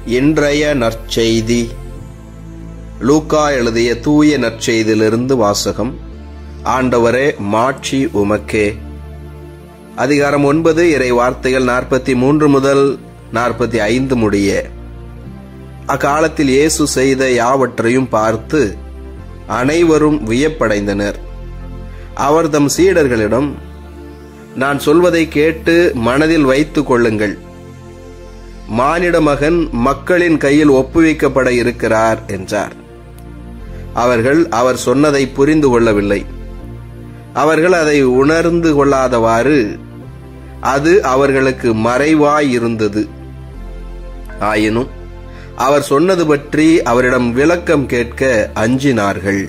இன்றைய நற்செய்தி லூக்கா எழுதிய தூய நற்செய்தியிலிருந்து வாசகம். ஆண்டவரே, மாட்சி உமக்கே. அதிகாரம் 9, இறை வார்த்தைகள் 43 முதல் 45 முடிய. அக்காலத்தில் இயேசு செய்த யாவற்றையும் பார்த்து அனைவரும் வியப்படைந்தனர். அவர் தம் சீடர்களிடம், நான் சொல்வதை கேட்டு மனதில் வைத்துக் கொள்ளுங்கள். மானிட மகன் மக்களின் கையில் ஒப்புவிக்கப்பட இருக்கிறார் என்றார். அவர்கள் அவர் சொன்னதை புரிந்து கொள்ளவில்லை. அவர்கள் அதை உணர்ந்து கொள்ளாதவாறு அது அவர்களுக்கு மறைவாயிருந்தது. ஆயினும் அவர் சொன்னது பற்றி அவரிடம் விளக்கம் கேட்க அஞ்சினார்கள்.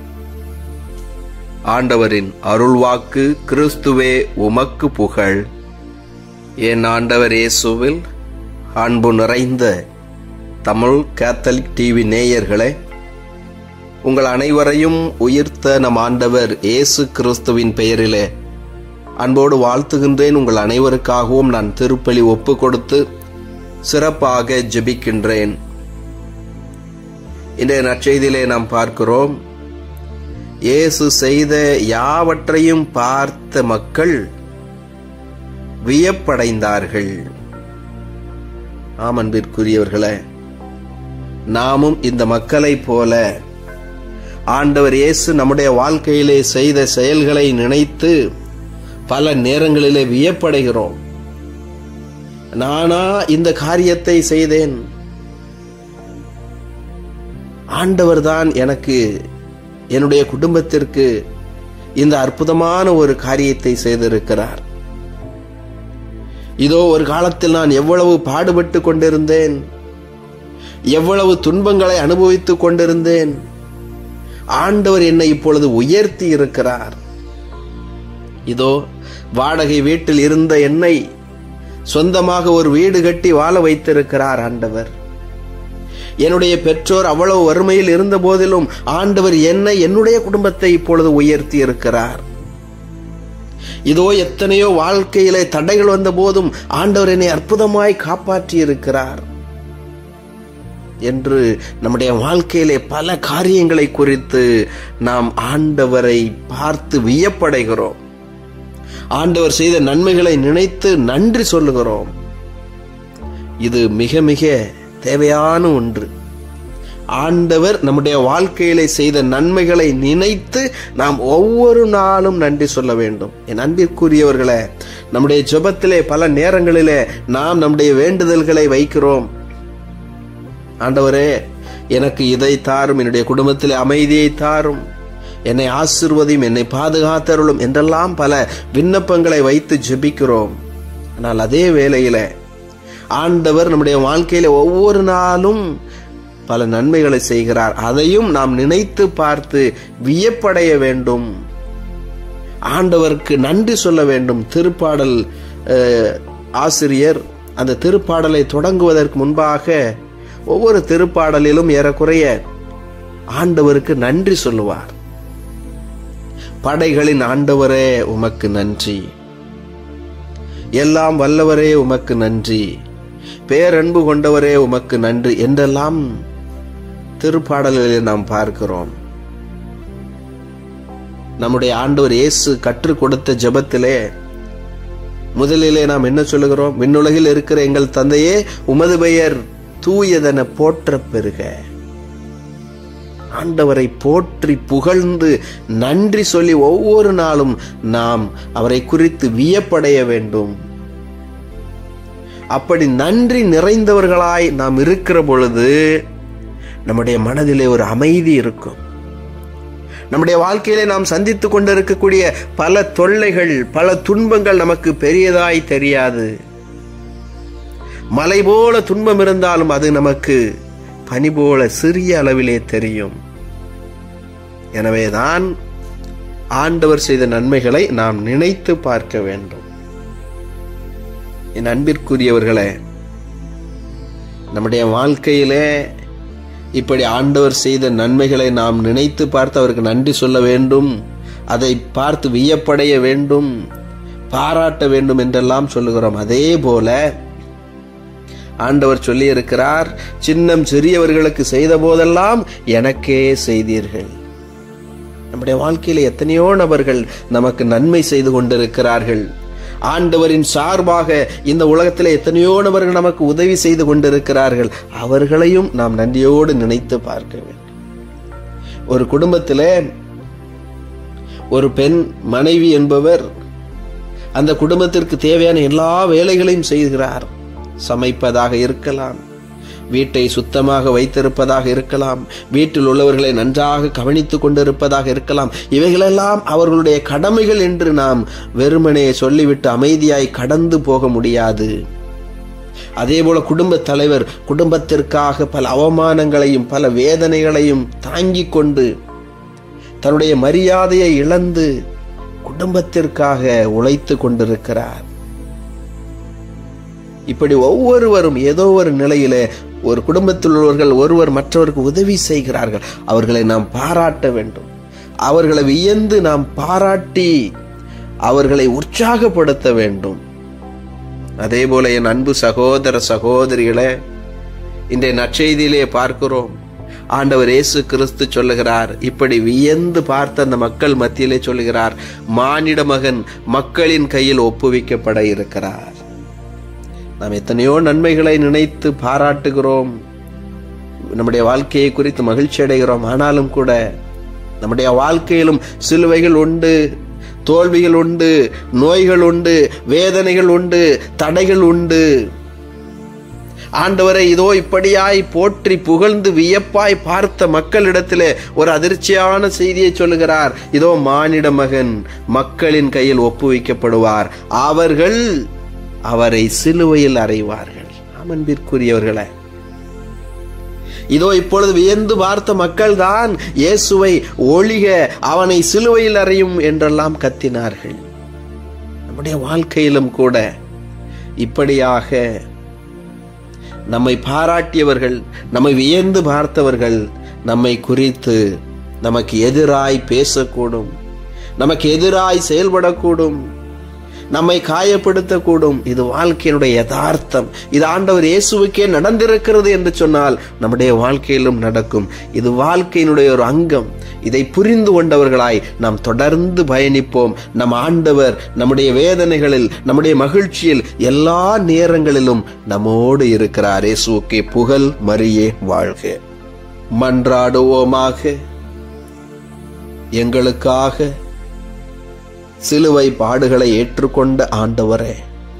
ஆண்டவரின் அருள்வாக்கு. கிறிஸ்துவே உமக்கு புகழ். என் ஆண்டவர் இயேசுவில் அன்பு நிறைந்த தமிழ் கேத்தலிக் டிவி நேயர்களே, உங்கள் அனைவரையும் உயிர்த்த நம் ஆண்டவர் இயேசு கிறிஸ்துவின் பெயரிலே அன்போடு வாழ்த்துகின்றேன். உங்கள் அனைவருக்காகவும் நான் திருப்பலி ஒப்பு கொடுத்து சிறப்பாக ஜெபிக்கின்றேன். இன்றைய நற்செய்தியிலே நாம் பார்க்கிறோம், இயேசு செய்த யாவற்றையும் பார்த்த மக்கள் வியப்படைந்தார்கள். அன்பிற்குரியவர்களே, நாமும் இந்த மக்களைப் போல ஆண்டவர் இயேசு நம்முடைய வாழ்க்கையிலே செய்த செயல்களை நினைத்து பல நேரங்களிலே வியப்படைகிறோம். நானா இந்த காரியத்தை செய்தேன்? ஆண்டவர்தான் எனக்கு, என்னுடைய குடும்பத்திற்கு இந்த அற்புதமான ஒரு காரியத்தை செய்திருக்கிறார். இதோ ஒரு காலத்தில் நான் எவ்வளவு பாடுபட்டு கொண்டிருந்தேன், எவ்வளவு துன்பங்களை அனுபவித்துக் கொண்டிருந்தேன். ஆண்டவர் என்னை இப்பொழுது உயர்த்தி இருக்கிறார். இதோ வாடகை வீட்டில் இருந்த என்னை சொந்தமாக ஒரு வீடு கட்டி வாழ வைத்திருக்கிறார் ஆண்டவர். என்னுடைய பெற்றோர் அவ்வளவு வறுமையில் இருந்த போதிலும் ஆண்டவர் என்னை, என்னுடைய குடும்பத்தை இப்பொழுது உயர்த்தி இருக்கிறார். இதோ எத்தனையோ வாழ்க்கையிலே தடைகள் வந்த போதும் ஆண்டவர் என்னை அற்புதமாய் காப்பாற்றி இருக்கிறார் என்று நம்முடைய வாழ்க்கையிலே பல காரியங்களை குறித்து நாம் ஆண்டவரை பார்த்து வியப்படைகிறோம். ஆண்டவர் செய்த நன்மைகளை நினைத்து நன்றி சொல்லுகிறோம். இது மிக மிக தேவையான ஒன்று. ஆண்டவர் நம்முடைய வாழ்க்கையிலே செய்த நன்மைகளை நினைத்து நாம் ஒவ்வொரு நாளும் நன்றி சொல்ல வேண்டும். என் அன்பிற்குரியவர்களே, நம்முடைய ஜெபத்திலே பல நேரங்களிலே நாம் நம்முடைய வேண்டுதல்களை வைக்கிறோம். ஆண்டவரே, எனக்கு இதை தாரும், என்னுடைய குடும்பத்திலே அமைதியை தாரும், என்னை ஆசீர்வதியும், என்னை பாதுகாத்தருளும் என்றெல்லாம் பல விண்ணப்பங்களை வைத்து ஜெபிக்கிறோம். ஆனால் அதே வேளையிலே ஆண்டவர் நம்முடைய வாழ்க்கையில ஒவ்வொரு நாளும் பல நன்மைகளை செய்கிறார். அதையும் நாம் நினைத்து பார்த்து வியப்படைய வேண்டும். ஆண்டவருக்கு நன்றி சொல்ல வேண்டும். திருப்பாடல் ஆசிரியர் அந்த திருப்பாடலை தொடங்குவதற்கு முன்பாக ஒவ்வொரு திருப்பாடலிலும் ஏறக்குறைய ஆண்டவருக்கு நன்றி சொல்லுவார். படைகளின் ஆண்டவரே உமக்கு நன்றி, எல்லாம் வல்லவரே உமக்கு நன்றி, பேரன்பு கொண்டவரே உமக்கு நன்றி என்றெல்லாம் திருப்பாடல்களை நாம் பார்க்கிறோம். நம்முடைய ஆண்டவர் இயேசு கற்றுக் கொடுத்த ஜெபத்திலே முதலிலே நாம் என்ன சொல்லுகிறோம்? விண்ணுலகில் இருக்கிற எங்கள் தந்தையே, உமது பெயர் தூயதென போற்ற பெறுக. ஆண்டவரை போற்றி புகழ்ந்து நன்றி சொல்லி ஒவ்வொரு நாளும் நாம் அவரை குறித்து வியப்படைய வேண்டும். அப்படி நன்றி நிறைந்தவர்களாய் நாம் இருக்கிற பொழுது நம்முடைய மனதிலே ஒரு அமைதி இருக்கும். நம்முடைய வாழ்க்கையிலே நாம் சந்தித்துக் கொண்டிருக்கக்கூடிய பல தொல்லைகள், பல துன்பங்கள் நமக்கு பெரியதாய் தெரியாது. மலை போல துன்பம் இருந்தாலும் அது நமக்கு பனி போல சிறிய அளவிலே தெரியும். எனவேதான் ஆண்டவர் செய்த நன்மைகளை நாம் நினைத்து பார்க்க வேண்டும். என் அன்பிற்குரியவர்களே, நம்முடைய வாழ்க்கையிலே இப்படி ஆண்டவர் செய்த நன்மைகளை நாம் நினைத்து பார்த்து அவருக்கு நன்றி சொல்ல வேண்டும். அதை பார்த்து வியப்படைய வேண்டும், பாராட்ட வேண்டும் என்றெல்லாம் சொல்லுகிறோம். அதே போல ஆண்டவர் சொல்லி இருக்கிறார், சின்னம் சிறியவர்களுக்கு செய்த போதெல்லாம் எனக்கே செய்தீர்கள். நம்முடைய வாழ்க்கையில எத்தனையோ நபர்கள் நமக்கு நன்மை செய்து கொண்டிருக்கிறார்கள். ஆண்டவரின் சார்பாக இந்த உலகத்தில் எத்தனையோ நபர்கள் நமக்கு உதவி செய்து கொண்டிருக்கிறார்கள். அவர்களையும் நாம் நன்றியோடு நினைத்து பார்க்க வேண்டும். ஒரு குடும்பத்தில் ஒரு பெண் மனைவி என்பவர் அந்த குடும்பத்திற்கு தேவையான எல்லா வேலைகளையும் செய்கிறார். சமைப்பதாக இருக்கலாம், வீட்டை சுத்தமாக வைத்திருப்பதாக இருக்கலாம், வீட்டில் உள்ளவர்களை நன்றாக கவனித்துக் கொண்டிருப்பதாக இருக்கலாம். இவைகளெல்லாம் அவர்களுடைய கடமைகள் என்று நாம் வெறுமனே சொல்லிவிட்டு அமைதியாய் கடந்து போக முடியாது. அதேபோல குடும்ப தலைவர் குடும்பத்திற்காக பல அவமானங்களையும் பல வேதனைகளையும் தாங்கிக் கொண்டு தன்னுடைய மரியாதையை இழந்து குடும்பத்திற்காக உழைத்து கொண்டிருக்கிறார். இப்படி ஒவ்வொருவரும் ஏதோ ஒரு நிலையில ஒரு குடும்பத்தில் உள்ளவர்கள் ஒருவர் மற்றவருக்கு உதவி செய்கிறார்கள். அவர்களை நாம் பாராட்ட வேண்டும். அவர்களை வியந்து நாம் பாராட்டி அவர்களை உற்சாகப்படுத்த வேண்டும். அதே போல என் அன்பு சகோதர சகோதரிகளே, இன்றைய நற்செய்தியிலே பார்க்கிறோம், ஆண்டவர் இயேசு கிறிஸ்து சொல்லுகிறார், இப்படி வியந்து பார்த்த அந்த மக்கள் மத்தியிலே சொல்லுகிறார், மானிட மகன் மக்களின் கையில் ஒப்புவிக்கப்பட இருக்கிறார். நாம் எத்தனையோ நன்மைகளை நினைத்து பாராட்டுகிறோம், நம்முடைய வாழ்க்கையை குறித்து மகிழ்ச்சி அடைகிறோம். ஆனாலும் கூட நம்முடைய வாழ்க்கையிலும் சிலுவைகள் உண்டு, தோல்விகள் உண்டு, நோய்கள் உண்டு, வேதனைகள் உண்டு, தடைகள் உண்டு. ஆண்டவரை இதோ இப்படியாய் போற்றி புகழ்ந்து வியப்பாய் பார்த்த மக்களிடத்திலே ஒரு அதிர்ச்சியான செய்தியை சொல்லுகிறார். இதோ மானிட மகன் மக்களின் கையில் ஒப்புவிக்கப்படுவார், அவர்கள் அவரை சிலுவையில் அறைவார்கள். அன்பிற்குரியவர்களே, இதோ இப்பொழுது வியந்து பார்த்த மக்கள் தான் இயேசுவை ஒழிக, அவனை சிலுவையில் அறையும் என்றெல்லாம் கத்தினார்கள். நம்முடைய வாழ்க்கையிலும் கூட இப்படியாக நம்மை பாராட்டியவர்கள், நம்மை வியந்து பார்த்தவர்கள் நம்மை குறித்து நமக்கு எதிராய் பேசக்கூடும், நமக்கு எதிராய் செயல்படக்கூடும், நம்மை காயப்படுத்தக்கூடும். இது வாழ்க்கையினுடைய யதார்த்தம். இது ஆண்டவர் இயேசுவுக்கே நடந்திருக்கிறது என்று சொன்னால் நம்முடைய வாழ்க்கையிலும் நடக்கும். இது வாழ்க்கையினுடைய ஒரு அங்கம். இதை புரிந்து கொண்டவர்களாய் நாம் தொடர்ந்து பயணிப்போம். நம் ஆண்டவர் நம்முடைய வேதனைகளில், நம்முடைய மகிழ்ச்சியில், எல்லா நேரங்களிலும் நம்மோடு இருக்கிறார். இயேசுவுக்கே புகழ், மரியே வாழ்க. மன்றாடுவோமாக. எங்களுக்காக சிலுவை பாடுகளை ஏற்றுக்கொண்ட ஆண்டவரே,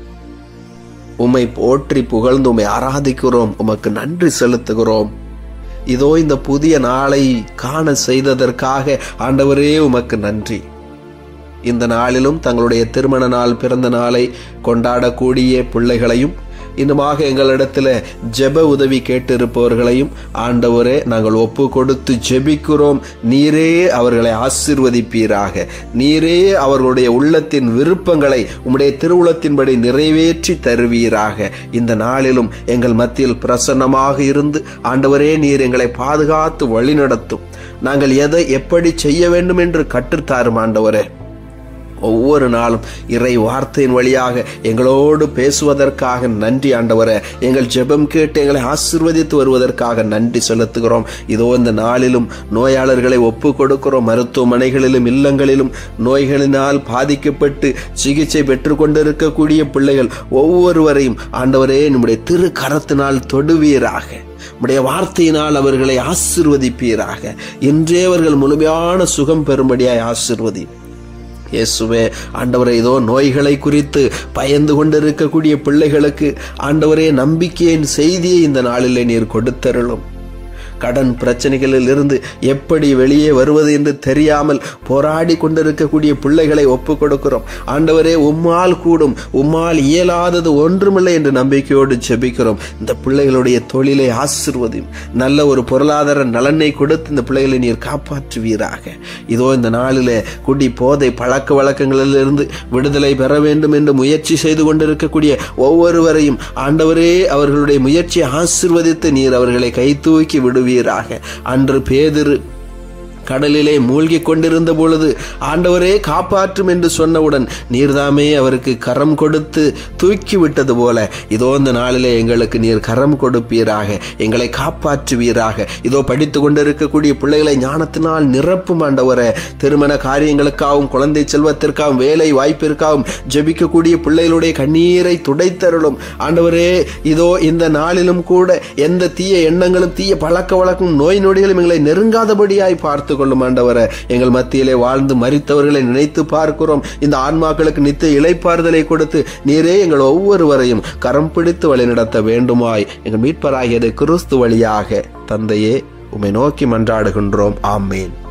உம்மை போற்றி புகழ்ந்து உம்மை ஆராதிக்கிறோம், உமக்கு நன்றி செலுத்துகிறோம். இதோ இந்த புதிய நாளை காண செய்ததற்காக ஆண்டவரே உமக்கு நன்றி. இந்த நாளிலும் தங்களுடைய திருமண நாள், பிறந்த நாளை கொண்டாடக்கூடிய பிள்ளைகளையும், இன்னுமாக எங்களிடத்தில் ஜெப உதவி கேட்டிருப்பவர்களையும் ஆண்டவரே நாங்கள் ஒப்பு கொடுத்து ஜெபிக்கிறோம். நீரே அவர்களை ஆசீர்வதிப்பீராக. நீரே அவர்களுடைய உள்ளத்தின் விருப்பங்களை உம்முடைய திருவுளத்தின்படி நிறைவேற்றி தருவீராக. இந்த நாளிலும் எங்கள் மத்தியில் பிரசன்னமாக இருந்து ஆண்டவரே நீர் எங்களை பாதுகாத்து வழிநடத்தும். நாங்கள் எதை எப்படி செய்ய வேண்டும் என்று கற்றுத்தாரும் ஆண்டவரே. ஒவ்வொரு நாளும் இறை வார்த்தையின் வழியாக எங்களோடு பேசுவதற்காக நன்றி ஆண்டவரே. எங்கள் ஜெபம் கேட்டு எங்களை ஆசீர்வதித்து வருவதற்காக நன்றி செலுத்துகிறோம். இதோ இந்த நாளிலும் நோயாளர்களை ஒப்பு கொடுக்கிறோம். மருத்துவமனைகளிலும் இல்லங்களிலும் நோய்களினால் பாதிக்கப்பட்டு சிகிச்சை பெற்றுக் கொண்டிருக்கக்கூடிய பிள்ளைகள் ஒவ்வொருவரையும் ஆண்டவரே நம்முடைய திரு கரத்தினால் தொடுவீராக. உம்முடைய வார்த்தையினால் அவர்களை ஆசீர்வதிப்பீராக. இன்றே அவர்கள் முழுமையான சுகம் பெறும்படியாய் ஆசீர்வதி. இயேசுவே ஆண்டவரே, இதோ நோய்களை குறித்து பயந்து கொண்டிருக்கக்கூடிய பிள்ளைகளுக்கு ஆண்டவரே நம்பிக்கையின் செய்தியை இந்த நாளிலே நீர் கொடுத்தருளும். கடன் பிரச்சனைகளில் இருந்து எப்படி வெளியே வருவது என்று தெரியாமல் போராடி கொண்டிருக்கக்கூடிய பிள்ளைகளை ஒப்பு கொடுக்கிறோம். ஆண்டவரே, உம்மால் கூடும், உம்மால் இயலாதது ஒன்றுமில்லை என்று நம்பிக்கையோடு ஜெபிக்கிறோம். இந்த பிள்ளைகளுடைய தொழிலை ஆசீர்வதியும். நல்ல ஒரு பொருளாதார நலனை கொடுத்து இந்த பிள்ளைகளை நீர் காப்பாற்றுவீராக. இதோ இந்த நாளிலே குடி போதை பழக்க வழக்கங்களில் இருந்து விடுதலை பெற வேண்டும் என்று முயற்சி செய்து கொண்டிருக்கக்கூடிய ஒவ்வொருவரையும் ஆண்டவரே அவர்களுடைய முயற்சியை ஆசீர்வதித்து நீர் அவர்களை கை தூக்கி விடுவீராக. அன்று பேதுரு கடலிலே மூழ்கி கொண்டிருந்த பொழுது ஆண்டவரே காப்பாற்றும் என்று சொன்னவுடன் நீர்தாமே அவருக்கு கரம் கொடுத்து தூக்கி விட்டது போல இதோ இந்த நாளிலே எங்களுக்கு நீர் கரம் கொடுப்பீராக, எங்களை காப்பாற்றுவீராக. இதோ படித்து கொண்டிருக்கக்கூடிய பிள்ளைகளை ஞானத்தினால் நிரப்பும் ஆண்டவரே. திருமண காரியங்களுக்காகவும் குழந்தை செல்வத்திற்காகவும் வேலை வாய்ப்பிற்காகவும் ஜெபிக்கக்கூடிய பிள்ளைகளுடைய கண்ணீரை துடைத்தருளும் ஆண்டவரே. இதோ இந்த நாளிலும் கூட எந்த தீய எண்ணங்களும் தீய பழக்க வழக்கம் நோய் நொடிகளும் எங்களை நெருங்காதபடியாய் பார்த்து கொள்ளும் ஆண்டவரே. எங்கள் மத்தியிலே வாழ்ந்து மரித்தவர்களை நினைத்து பார்க்கிறோம். இந்த ஆன்மாக்களுக்கு நித்திய இளைப்பாறுதலை கொடுத்து நீரே எங்கள் ஒவ்வொருவரையும் கரம் பிடித்து வழிநடத்த வேண்டுமாய் எங்கள் மீட்பராகியது கிறிஸ்து வழியாக தந்தையே உம்மை நோக்கி மன்றாடுகின்றோம். ஆமேன்.